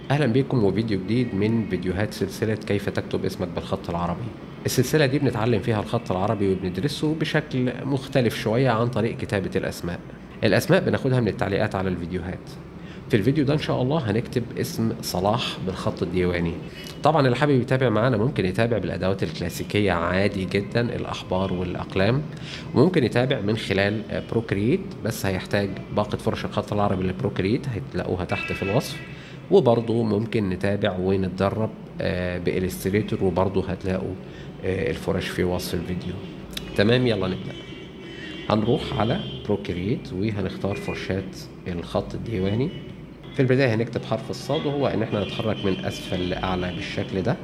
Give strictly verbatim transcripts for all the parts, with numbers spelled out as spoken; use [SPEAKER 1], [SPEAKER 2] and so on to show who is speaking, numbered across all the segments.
[SPEAKER 1] أهلا بكم وفيديو جديد من فيديوهات سلسلة كيف تكتب اسمك بالخط العربي. السلسلة دي بنتعلم فيها الخط العربي وبندرسه بشكل مختلف شوية عن طريق كتابة الأسماء. الأسماء بناخدها من التعليقات على الفيديوهات. في الفيديو ده إن شاء الله هنكتب اسم صلاح بالخط الديواني. طبعا اللي حابب يتابع معانا ممكن يتابع بالأدوات الكلاسيكية عادي جدا، الأحبار والأقلام، وممكن يتابع من خلال بروكريت، بس هيحتاج باقة فرش الخط العربي لبروكريت هتلاقوها تحت في الوصف. وبرضه ممكن نتابع ونتدرب بإليستريتور، وبرضه هتلاقوا آه، الفرش في وصف الفيديو. تمام، يلا نبدأ. هنروح على بروكريت وهنختار فرشات الخط الديواني. في البداية هنكتب حرف الصاد، وهو ان احنا نتحرك من اسفل لاعلى بالشكل ده.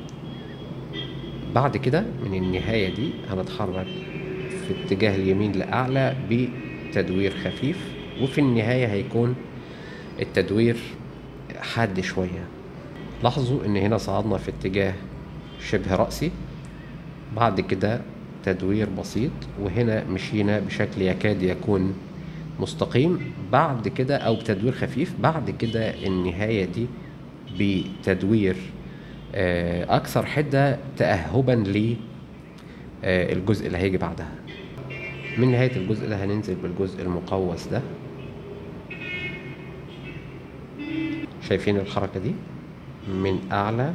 [SPEAKER 1] بعد كده من النهاية دي هنتحرك في اتجاه اليمين لاعلى بتدوير خفيف، وفي النهاية هيكون التدوير حاد شوية. لاحظوا ان هنا صعدنا في اتجاه شبه رأسي، بعد كده تدوير بسيط، وهنا مشينا بشكل يكاد يكون مستقيم، بعد كده او بتدوير خفيف، بعد كده النهاية دي بتدوير آه، اكثر حدة تأهبا للجزء اللي هيجي بعدها. من نهاية الجزء ده هننزل بالجزء المقوس ده. شايفين الحركة دي من اعلى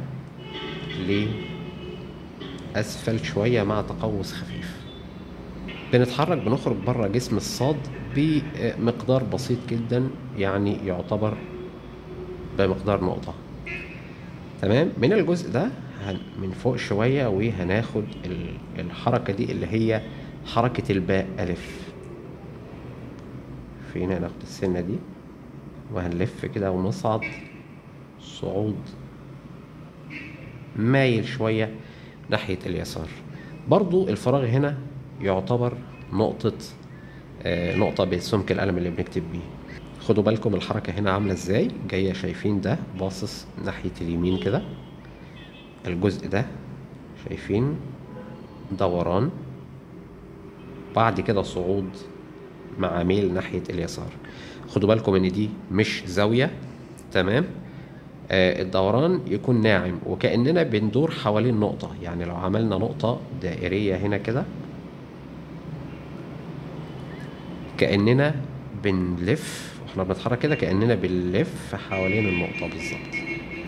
[SPEAKER 1] لأسفل شوية مع تقوس خفيف. بنتحرك بنخرج بره جسم الصاد بمقدار بسيط جدا، يعني يعتبر بمقدار نقطة. تمام، من الجزء ده من فوق شوية وهناخد الحركة دي اللي هي حركة الباء ألف. فينا هناخد السنة دي وهنلف كده ونصعد صعود مايل شوية ناحية اليسار. برضو الفراغ هنا يعتبر نقطة آه نقطة بسمك القلم اللي بنكتب بيه. خدوا بالكم الحركة هنا عاملة ازاي جاية. شايفين ده باصص ناحية اليمين كده، الجزء ده شايفين دوران، بعد كده صعود مع ميل ناحية اليسار. خدوا بالكم ان دي مش زاوية. تمام، آه الدوران يكون ناعم وكأننا بندور حوالين نقطة. يعني لو عملنا نقطة دائرية هنا كده كأننا بنلف، واحنا بنتحرك كده كأننا بنلف حوالين النقطة بالظبط.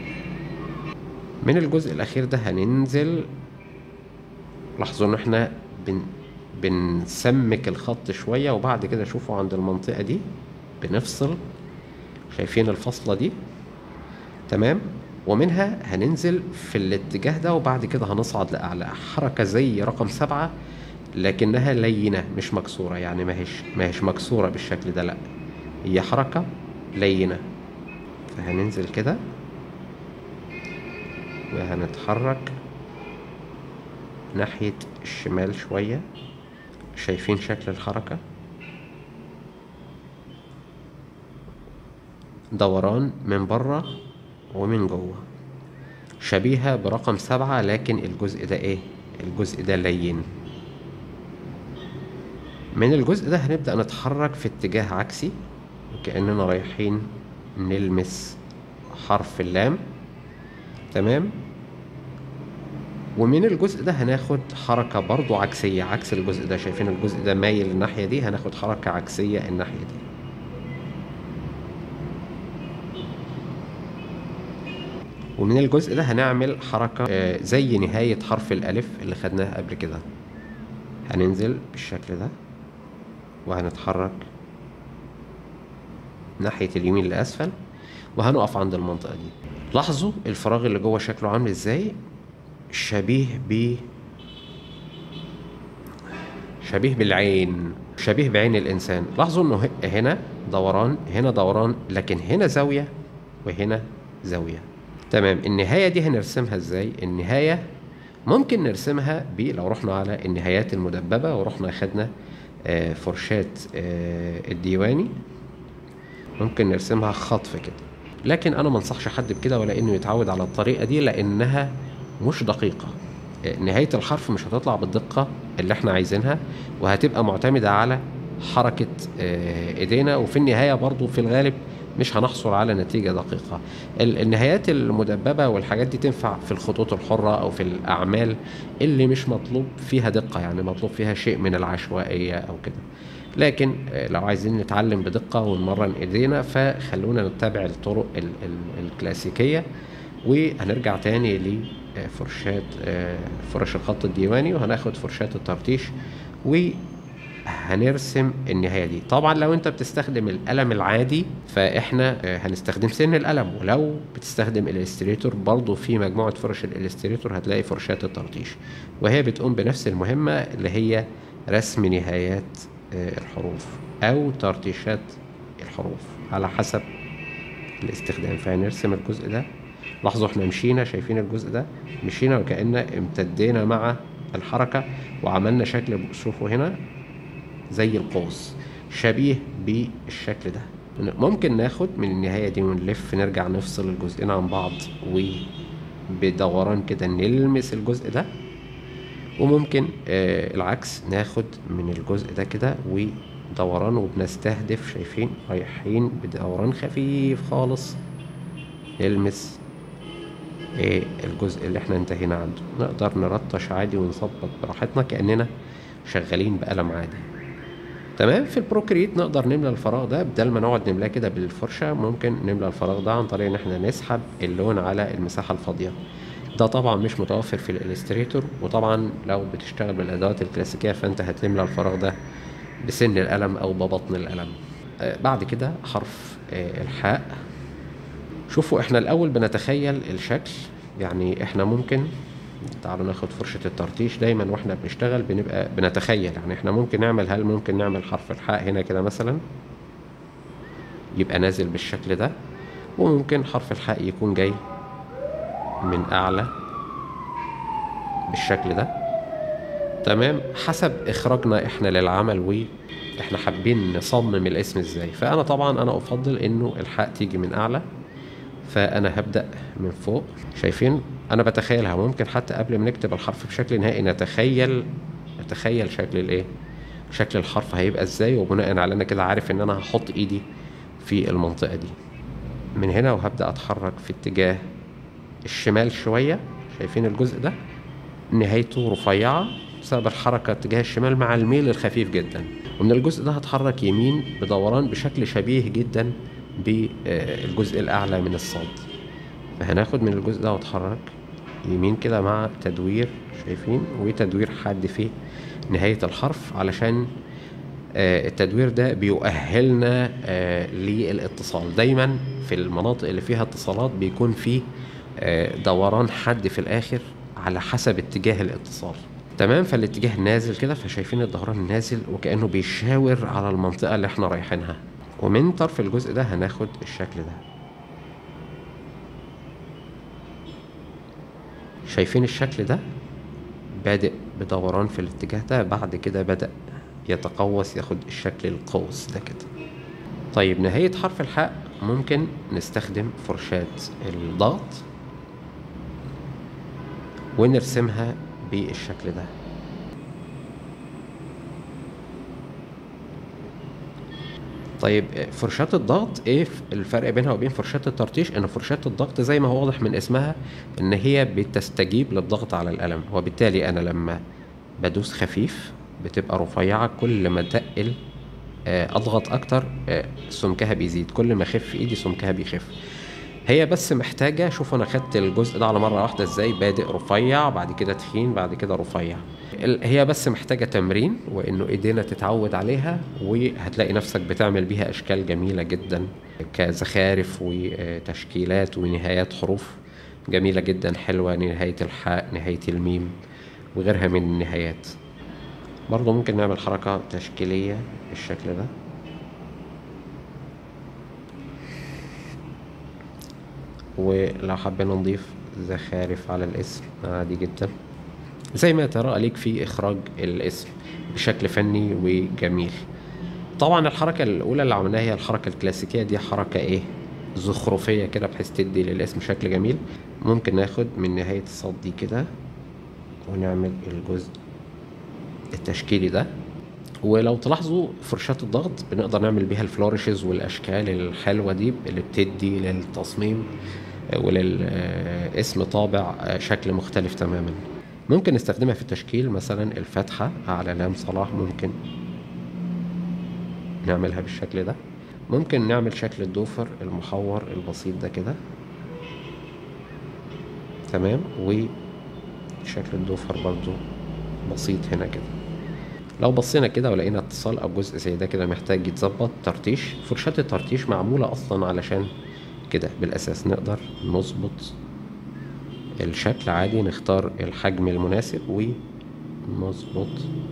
[SPEAKER 1] من الجزء الأخير ده هننزل. لاحظوا ان احنا بن بنسمك الخط شوية، وبعد كده شوفوا عند المنطقة دي بنفصل. شايفين الفصلة دي؟ تمام، ومنها هننزل في الاتجاه ده، وبعد كده هنصعد لأعلى. حركة زي رقم سبعة لكنها لينة مش مكسورة، يعني ماهيش ماهيش مكسورة بالشكل ده، لأ هي حركة لينة. فهننزل كده وهنتحرك ناحية الشمال شوية. شايفين شكل الحركة؟ دوران من بره ومن جوه، شبيهة برقم سبعة، لكن الجزء ده ايه؟ الجزء ده لين. من الجزء ده هنبدأ نتحرك في اتجاه عكسي وكأننا رايحين نلمس حرف اللام. تمام، ومن الجزء ده هناخد حركة برضو عكسية عكس الجزء ده. شايفين الجزء ده مايل الناحية دي، هناخد حركة عكسية الناحية دي. ومن الجزء ده هنعمل حركة آه زي نهاية حرف الألف اللي خدناها قبل كده. هننزل بالشكل ده وهنتحرك ناحية اليمين لأسفل، وهنقف عند المنطقة دي. لاحظوا الفراغ اللي جوه شكله عامل ازاي، شبيه ب شبيه بالعين، شبيه بعين الإنسان. لاحظوا انه هنا دوران، هنا دوران، لكن هنا زاوية وهنا زاوية. تمام، النهاية دي هنرسمها ازاي؟ النهاية ممكن نرسمها ب لو رحنا على النهايات المدببة ورحنا خدنا آه فرشات آه الديواني، ممكن نرسمها خطف كده. لكن انا ما انصحش حد بكده ولا انه يتعود على الطريقة دي، لانها مش دقيقة. آه نهاية الحرف مش هتطلع بالدقة اللي احنا عايزينها، وهتبقى معتمدة على حركة آه ايدينا، وفي النهاية برضو في الغالب مش هنحصل على نتيجة دقيقة. ال- النهايات المدببة والحاجات دي تنفع في الخطوط الحرة أو في الأعمال اللي مش مطلوب فيها دقة، يعني مطلوب فيها شيء من العشوائية أو كده. لكن آه، لو عايزين نتعلم بدقة ونمرن إيدينا فخلونا نتبع الطرق ال- ال- الكلاسيكية. وهنرجع تاني لفرشاة آه، فرش الخط الديواني، وهناخد فرشاة الترتيش وهنرسم النهاية دي. طبعا لو انت بتستخدم القلم العادي فاحنا آه، هنستخدم سن القلم، ولو بتستخدم الالستريتور برضو في مجموعة فرش الالستريتور هتلاقي فرشاة الترتيش، وهي بتقوم بنفس المهمة اللي هي رسم نهايات آه، الحروف او ترتيشات الحروف على حسب الاستخدام. فهنرسم الجزء ده. لاحظوا احنا مشينا، شايفين الجزء ده مشينا وكأن امتدينا مع الحركة وعملنا شكل، شوفوا هنا زي القوس شبيه بالشكل ده. ممكن ناخد من النهاية دي ونلف نرجع نفصل الجزئين عن بعض وبدوران كده نلمس الجزء ده، وممكن آه العكس ناخد من الجزء ده كده ودوران وبنستهدف، شايفين رايحين بدوران خفيف خالص نلمس ايه الجزء اللي احنا انتهينا عنده. نقدر نرطش عادي ونظبط براحتنا كأننا شغالين بقلم عادي. تمام. في البروكريت نقدر نملى الفراغ ده بدل ما نقعد نملاه كده بالفرشة، ممكن نملى الفراغ ده عن طريق ان احنا نسحب اللون على المساحة الفاضية. ده طبعا مش متوفر في الالستريتور، وطبعا لو بتشتغل بالادوات الكلاسيكية فانت هتملى الفراغ ده بسن القلم او ببطن القلم. آه بعد كده حرف آه الحاء. شوفوا احنا الاول بنتخيل الشكل، يعني احنا ممكن تعالوا ناخد فرشة الترتيش. دايما واحنا بنشتغل بنبقى بنتخيل، يعني احنا ممكن نعمل هل ممكن نعمل حرف الحاء هنا كده مثلا يبقى نازل بالشكل ده، وممكن حرف الحاء يكون جاي من اعلى بالشكل ده. تمام، حسب اخراجنا احنا للعمل واحنا حابين نصمم الاسم ازاي. فانا طبعا انا افضل انه الحاء تيجي من اعلى، فانا هبدأ من فوق. شايفين انا بتخيلها، ممكن حتى قبل ما نكتب الحرف بشكل نهائي نتخيل نتخيل شكل الايه شكل الحرف هيبقى ازاي، وبناء على انا كده عارف ان انا هحط ايدي في المنطقة دي من هنا، وهبدأ اتحرك في اتجاه الشمال شوية. شايفين الجزء ده نهايته رفيعة بسبب الحركة اتجاه الشمال مع الميل الخفيف جدا، ومن الجزء ده هتحرك يمين بدوران بشكل شبيه جدا بالجزء الأعلى من الصاد. فهناخد من الجزء ده واتحرك يمين كده مع تدوير، شايفين، وتدوير حاد في نهاية الحرف، علشان التدوير ده بيؤهلنا للاتصال. دايما في المناطق اللي فيها اتصالات بيكون فيه دوران حاد في الآخر على حسب اتجاه الاتصال. تمام، فالاتجاه نازل كده، فشايفين الدوران نازل وكأنه بيشاور على المنطقة اللي احنا رايحينها. ومن طرف الجزء ده هناخد الشكل ده. شايفين الشكل ده بادئ بدوران في الاتجاه ده، بعد كده بدأ يتقوس ياخد الشكل القوس ده كده. طيب نهاية حرف الحاء ممكن نستخدم فرشاة الضغط ونرسمها بالشكل ده. طيب فرشاة الضغط ايه الفرق بينها وبين فرشاة الترتيش؟ ان فرشاة الضغط زي ما هو واضح من اسمها ان هي بتستجيب للضغط على القلم، وبالتالي انا لما بدوس خفيف بتبقى رفيعة، كل ما تقل اضغط اكتر سمكها بيزيد، كل ما اخف ايدي سمكها بيخف. هي بس محتاجة، شوف انا خدت الجزء ده على مرة واحدة ازاي، بادئ رفيع بعد كده تخين بعد كده رفيع. هي بس محتاجة تمرين وانه ايدينا تتعود عليها، وهتلاقي نفسك بتعمل بيها اشكال جميلة جدا كزخارف وتشكيلات ونهايات حروف جميلة جدا حلوة، نهاية الحاء، نهاية الميم، وغيرها من النهايات. برضو ممكن نعمل حركة تشكيلية بالشكل ده. ولو حبينا نضيف زخارف على الاسم عادي جدا، زي ما ترى ليك في اخراج الاسم بشكل فني وجميل. طبعا الحركة الاولى اللي عملناها هي الحركة الكلاسيكية، دي حركة ايه زخرفية كده بحيث تدي للاسم شكل جميل. ممكن ناخد من نهاية الصاد دي كده ونعمل الجزء التشكيلي ده. ولو تلاحظوا فرشاة الضغط بنقدر نعمل بيها الفلورشز والاشكال الحلوة دي اللي بتدي للتصميم وللاسم طابع شكل مختلف تماما. ممكن نستخدمها في التشكيل، مثلا الفتحة على لام صلاح ممكن نعملها بالشكل ده. ممكن نعمل شكل الدوفر المحور البسيط ده كده، تمام، وشكل الدوفر برضو بسيط هنا كده. لو بصينا كده ولقينا اتصال او جزء زي ده كده محتاج يتظبط ترتيش، فرشاة الترتيش معمولة اصلا علشان كده بالاساس. نقدر نظبط الشكل عادي، نختار الحجم المناسب ونظبط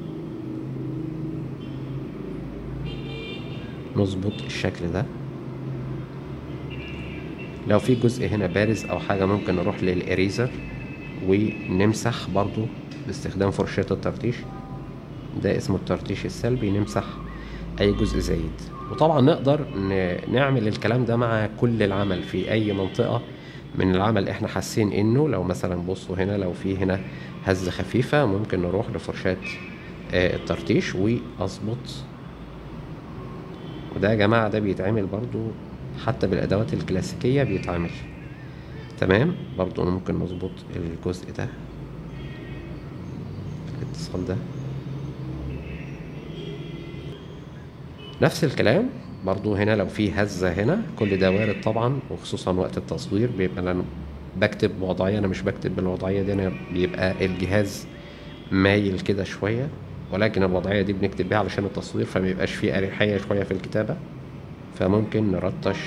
[SPEAKER 1] نظبط الشكل ده. لو في جزء هنا بارز او حاجة ممكن نروح للإريزر ونمسح برضو باستخدام فرشاة الترتيش، ده اسمه الترتيش السلبي، نمسح اي جزء زايد. وطبعا نقدر نعمل الكلام ده مع كل العمل في اي منطقة من العمل احنا حاسين انه، لو مثلا بصوا هنا لو في هنا هزة خفيفة ممكن نروح لفرشاة الترتيش واظبط. وده يا جماعة ده بيتعمل برضو حتى بالادوات الكلاسيكية بيتعمل تمام. برضو ممكن نظبط الجزء ده، الاتصال ده نفس الكلام برضو. هنا لو في هزة هنا كل ده وارد طبعا، وخصوصا وقت التصوير بيبقى انا بكتب بوضعية، انا مش بكتب بالوضعية دي، انا بيبقى الجهاز مايل كده شوية، ولكن الوضعية دي بنكتب بيها علشان التصوير فميبقاش فيه اريحية شوية في الكتابة. فممكن نرتش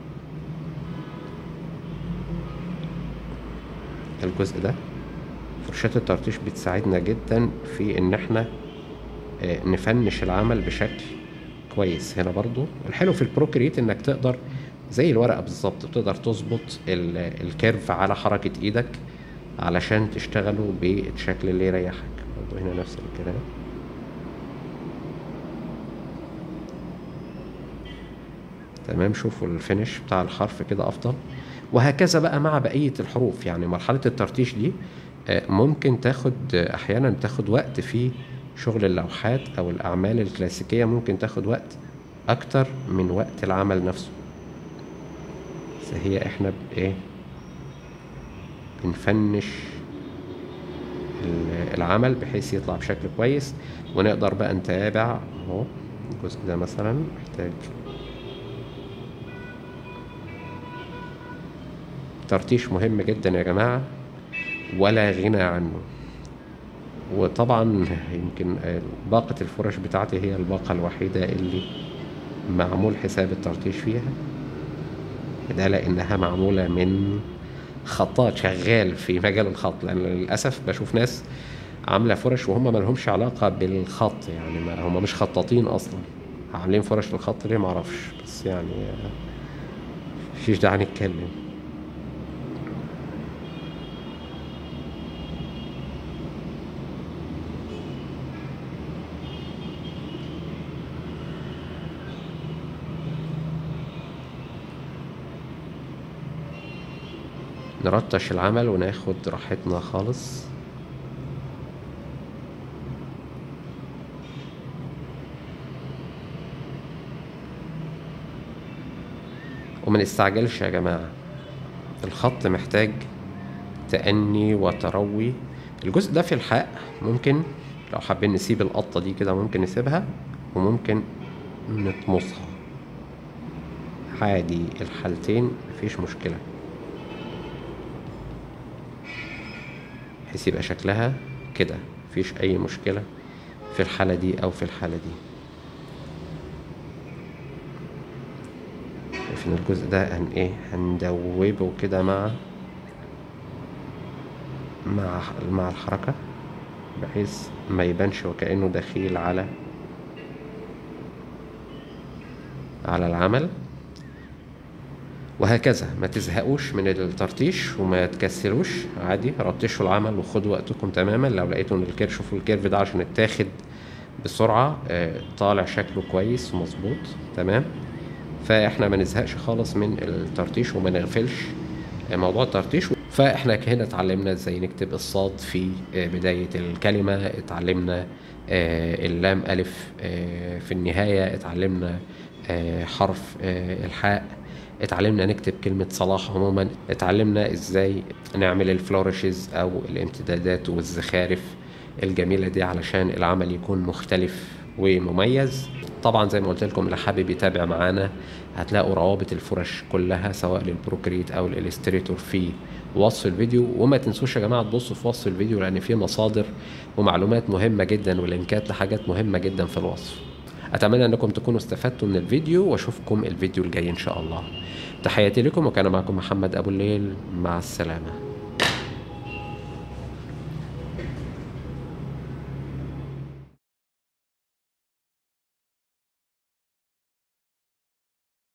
[SPEAKER 1] الجزء ده. فرشاة الترتيش بتساعدنا جدا في ان احنا نفنش العمل بشكل كويس. هنا برضو الحلو في البروكريت انك تقدر زي الورقة بالظبط تقدر تظبط الكيرف على حركة ايدك علشان تشتغلوا بالشكل اللي يريحك. برضو هنا نفس الكلام. تمام، شوفوا الفينش بتاع الحرف كده افضل. وهكذا بقى مع بقية الحروف. يعني مرحلة الترتيش دي ممكن تاخد احيانا تاخد وقت في شغل اللوحات او الاعمال الكلاسيكية، ممكن تاخد وقت اكتر من وقت العمل نفسه. بس هي احنا بايه بنفنش العمل بحيث يطلع بشكل كويس، ونقدر بقى نتابع اهو الجزء ده مثلا محتاج ترتيش. مهم جدا يا جماعة ولا غنى عنه. وطبعا يمكن باقة الفرش بتاعتي هي الباقة الوحيدة اللي معمول حساب الترتيش فيها، ده لانها معمولة من خطاط شغال في مجال الخط. لان للأسف بشوف ناس عاملة فرش وهم مالهمش علاقة بالخط، يعني ما هم مش خطاطين اصلا، عاملين فرش للخط ليه معرفش، بس يعني مفيش داعي نتكلم. نرتش العمل وناخد راحتنا خالص. وما نستعجلش يا جماعة، الخط محتاج تأني وتروي. الجزء ده في الحاء ممكن لو حابين نسيب القطة دي كده ممكن نسيبها، وممكن نطمسها عادي، الحالتين مفيش مشكلة، بحيث يبقى شكلها كده مفيش اي مشكلة في الحالة دي او في الحالة دي. شايفين الجزء ده هن ايه هندوبه كده مع مع مع الحركة بحيث ما يبانش وكأنه دخيل على على العمل. وهكذا ما تزهقوش من الترتيش وما تكسلوش، عادي رتشوا العمل وخدوا وقتكم تماما. لو لقيتوا ان الكيرف، شوفوا الكيرف ده عشان اتاخد بسرعة طالع شكله كويس ومظبوط تمام. فاحنا ما نزهقش خالص من الترتيش وما نغفلش موضوع الترتيش. فاحنا هنا اتعلمنا ازاي نكتب الصاد في آه، بداية الكلمة، اتعلمنا آه، اللام ألف آه، في النهاية، اتعلمنا آه، حرف آه، الحاء، اتعلمنا نكتب كلمة صلاح عموما، اتعلمنا ازاي نعمل الفلورشز او الامتدادات والزخارف الجميلة دي علشان العمل يكون مختلف ومميز. طبعا زي ما قلت لكم اللي حابب يتابع معانا هتلاقوا روابط الفرش كلها سواء للبروكريت او الاليستريتور في وصف الفيديو. وما تنسوش يا جماعة تبصوا في وصف الفيديو لان فيه مصادر ومعلومات مهمة جدا ولينكات لحاجات مهمة جدا في الوصف. اتمنى انكم تكونوا استفدتوا من الفيديو واشوفكم الفيديو الجاي ان شاء الله. تحياتي لكم، وكان معكم محمد ابو الليل، مع السلامة.